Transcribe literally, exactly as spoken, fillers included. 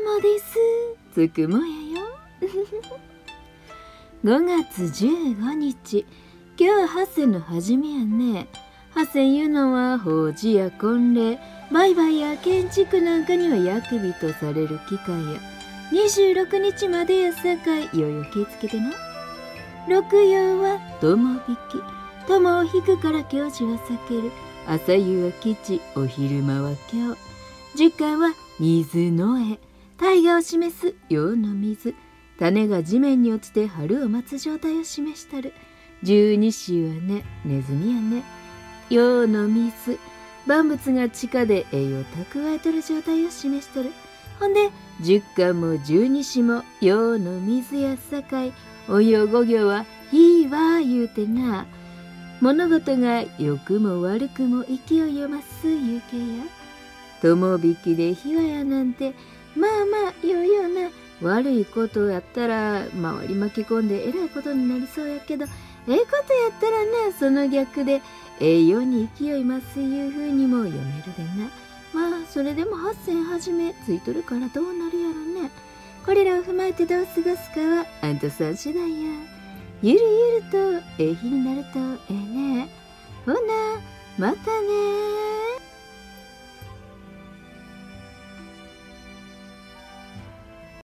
もです。つくもやよ。ごがつじゅうごにち、今日は八仙の初めやね。八仙いうのは法事や婚礼、売買や建築なんかには役人とされる機関や。にじゅうろくにちまでやさかい、いよいよ気ぃつけてな。六曜は友引き。友を引くから教授は避ける。朝夕は吉、お昼間は今日。十干は水の絵。大河を示す陽の水。種が地面に落ちて春を待つ状態を示したる。十二支はね、ネズミやね。陽の水。万物が地下で栄養を蓄えとる状態を示しとる。ほんで、十干も十二支も陽の水やさかい、およ五行は火は言うてな。物事が良くも悪くも勢いを増す言うけや。友引きで火はやなんて、まあまあようような。悪いことやったら周り巻き込んでえらいことになりそうやけど、ええことやったらな、その逆でええように勢い増すいうふうにも読めるでな。まあそれでも八仙はじめついとるからどうなるやろね。これらを踏まえてどう過ごすかはあんたさん次第や。ゆるゆるとええ日になるとええね。ほなまた